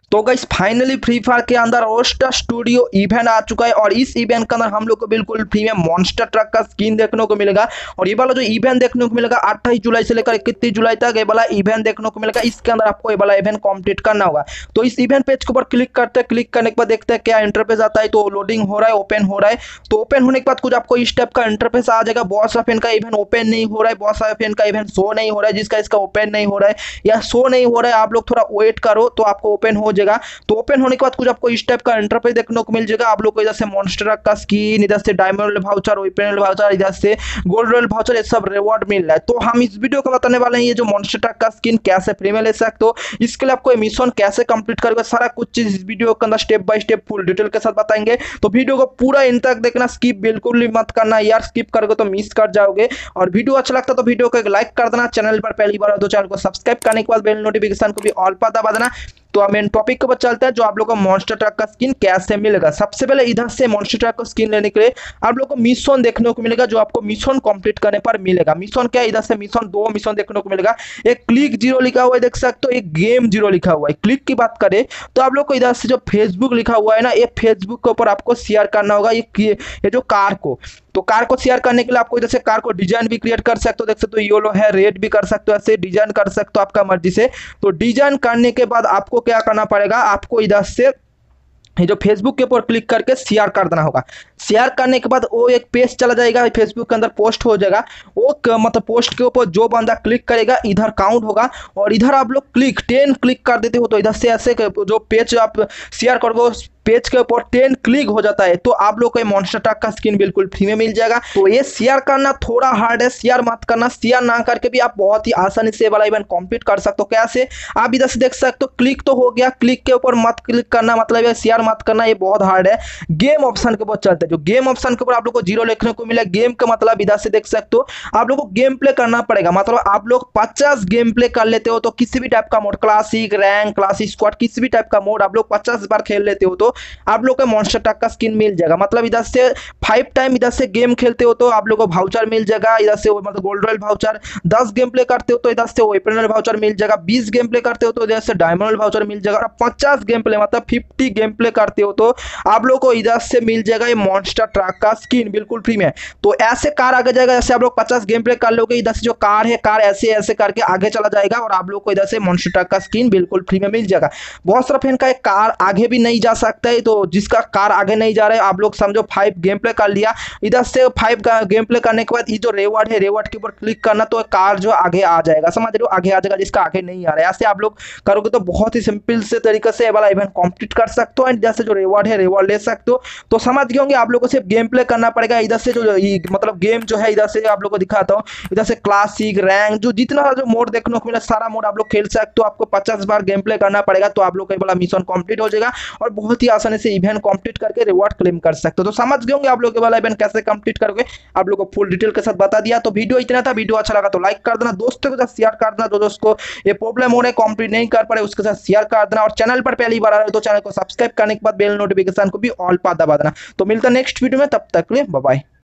तो guys finally free fire के अंदर रोस्टर स्टूडियो इवेंट आ चुका है और इस इवेंट के अंदर हम लोग को बिल्कुल फ्री में मॉन्स्टर ट्रक का स्किन देखने को मिलेगा। और ये वाला जो इवेंट देखने को मिलेगा 28 जुलाई से लेकर 31 जुलाई तक ये वाला इवेंट देखने को मिलेगा। इसके अंदर आपको ये वाला इवेंट कंप्लीट करना होगा। तो इस इवेंट पेज के ऊपर क्लिक करते हैं, क्लिक करने के बाद देखते हैं क्या इंटरफेस आता है। तो लोडिंग हो रहा है, ओपन हो रहा है। तो ओपन होने के बाद कुछ आपको इस टाइप का इंटरफेस आ जाएगा। बॉस ऑफ एन का इवेंट ओपन नहीं हो रहा है, बॉस ऑफ एन का इवेंट शो नहीं हो रहा है, जिसका इसका ओपन नहीं हो रहा है या शो नहीं हो रहा है, आप लोग थोड़ा वेट करो तो आपको ओपन हो जाएगा। तो ओपन होने के बाद कुछ आपको इस टाइप का इंटरफेस देखने को मिल जाएगा। आप लोग को इधर से मॉन्स्टर का स्किन, इधर से डायमंड वाउचर, वेपन वाउचर, इधर से गोल्ड रॉयल वाउचर, ये सब रिवॉर्ड मिल रहा है। तो हम इस वीडियो को बताने वाले हैं ये जो मॉन्स्टर का स्किन कैसे फ्री में ले सकते हो, इसके लिए आपको मिशन कैसे कंप्लीट करोगे, सारा कुछ चीज इस वीडियो के अंदर step by step full detail के साथ बताएंगे। तो वीडियो को पूरा इन तक देखना, स्किप बिल्कुल भी मत करना यार, स्किप करोगे तो मिस कर जाओगे। और वीडियो अच्छा लगता तो वीडियो को एक लाइक कर देना, चैनल पर पहली बार हो तो चैनल को सब्सक्राइब करने के बाद बेल नोटिफिकेशन को भी ऑल पर दबा देना। तो मेन टॉपिक के ऊपर चलते हैं, जो आप लोगों को मॉन्स्टर ट्रक का स्किन कैसे मिलेगा। सबसे पहले इधर से मॉन्स्टर ट्रक का स्किन लेने के लिए आप लोगों को मिशन देखने को मिलेगा, जो आपको मिशन कंप्लीट करने पर मिलेगा। मिशन क्या है, इधर से मिशन दो मिशन देखने को मिलेगा। एक क्लिक 0 लिखा हुआ है देख सकते हो, एक गेम 0 लिखा हुआ है। क्लिक की बात करें तो आप लोग को इधर से जो फेसबुक लिखा हुआ है ना, ये फेसबुक के ऊपर आपको शेयर करना होगा ये जो कार को। तो कार को शेयर करने के लिए आपको इधर से कार को डिजाइन भी क्रिएट कर सकते हो, देख सकते हो येलो है, रेड भी कर सकते हो, ऐसे डिजाइन कर सकते हो आपका मर्जी से। तो डिजाइन करने के बाद आपको क्या करना पड़ेगा, आपको इधर से ये जो फेसबुक के ऊपर क्लिक करके शेयर कर देना होगा। शेयर करने के बाद वो एक पेज चला जाएगा, फेसबुक के अंदर पोस्ट हो जाएगा। वो मतलब पोस्ट के ऊपर जो बंदा क्लिक करेगा इधर काउंट होगा। और इधर आप लोग 10 क्लिक कर देते हो तो इधर से ऐसे जो पेज आप शेयर करोगे पेज के ऊपर 10 क्लिक हो जाता है तो आप लोग को मॉन्स्टर ट्रक का स्किन बिल्कुल फ्री में मिल जाएगा। तो ये शेयर करना थोड़ा हार्ड है, शेयर मत करना। शेयर ना करके भी आप बहुत ही आसानी से वाला इवेंट कंप्लीट कर सकते हो। कैसे, आप इधर से देख सकते हो क्लिक तो हो गया, क्लिक के ऊपर मत क्लिक करना, मतलब शेयर मत करना, ये बहुत हार्ड है। गेम ऑप्शन के ऊपर चलते हैं, जो गेम ऑप्शन के ऊपर आप लोग को 0 लिखने को मिला। गेम का मतलब इधर से देख सकते हो आप लोग को गेम प्ले करना पड़ेगा। मतलब आप लोग 50 गेम प्ले कर लेते हो तो किसी भी टाइप का mode, classic, rank, classic, squad, किसी भी टाइप का मोड आप लोग 50 बार खेल लेते हो तो आप लोग को मॉन्स्टर ट्रक का स्किन मिल जाएगा। मतलब इधर से 5 टाइम इधर से गेम खेलते हो तो आप लोग को वाउचर मिल जाएगा। इधर से मतलब gold royal voucher, 10 game play करते हो तो इधर से वेपन रॉयल वाउचर मिल जाएगा। 20 गेम प्ले करते हो तो इधर से डायमंड रॉयल वाउचर मिल जाएगा। और 50 गेम प्ले मतलब 50 गेम प्ले करते हो तो आप लोग को इधर से मिल जाएगा ये मॉन्स्टर ट्रक का स्किन बिल्कुल फ्री में। तो ऐसे कार आगे जाएगा, जैसे आप लोग 50 गेम प्ले कर लोगे, इधर से जो कार है कार ऐसे ऐसे करके आगे चला जाएगा और आप लोग को इधर से मॉन्स्टर ट्रक का स्किन बिल्कुल फ्री में मिल जाएगा। बहुत सारा फैन का एक कार आगे भी नहीं जा सकता है, तो जिसका कार आगे नहीं जा रहा है आप लोग समझो 5 गेम प्ले कर लिया, इधर से 5 गेम प्ले करने के बाद ये जो रिवॉर्ड है रिवॉर्ड के ऊपर क्लिक करना तो कार जो आगे आ जाएगा, समझ रहे हो, आगे आ जाएगा जिसका आगे नहीं आ रहा है। ऐसे आप लोग करोगे तो बहुत ही सिंपल से तरीके से वाला इवेंट कंप्लीट कर सकते हो एंड जैसे जो रिवॉर्ड है रिवॉर्ड ले सकते हो। तो समझ गए होंगे, आप लोग को सिर्फ गेम प्ले करना पड़ेगा। इधर से जो मतलब गेम जो है इधर से आप लोग को दिखाता हूँ, इधर से क्लासिक, रैंक, जो जितना जो मोड देखने को मिला सारा मोड आप लोग खेल सकते हो। आपको 50 बार गेम प्ले करना पड़ेगा तो आप लोग का वाला मिशन कंप्लीट हो जाएगा और बहुत ही आसानी से इवेंट कंप्लीट करके रिवॉर्ड क्लेम कर सकते हो। तो समझ गए होंगे आप लोग वाला इवेंट कैसे कंप्लीट करोगे, आप लोग को फुल डिटेल के साथ बता दिया। तो वीडियो इतना था, वीडियो अच्छा लगा तो लाइक कर देना, दोस्तों के साथ शेयर कर देना, जो दोस्त को ये प्रॉब्लम हो रहा है कंप्लीट नहीं कर पा रहे उसके साथ शेयर कर देना। और चैनल पर पहली बार आ रहे हो तो चैनल को सब्सक्राइब करने के बाद बेल नोटिफिकेशन को भी ऑल पर दबा देना। तो मिलता है नेक्स्ट वीडियो में, तब तक के लिए बाय बाय।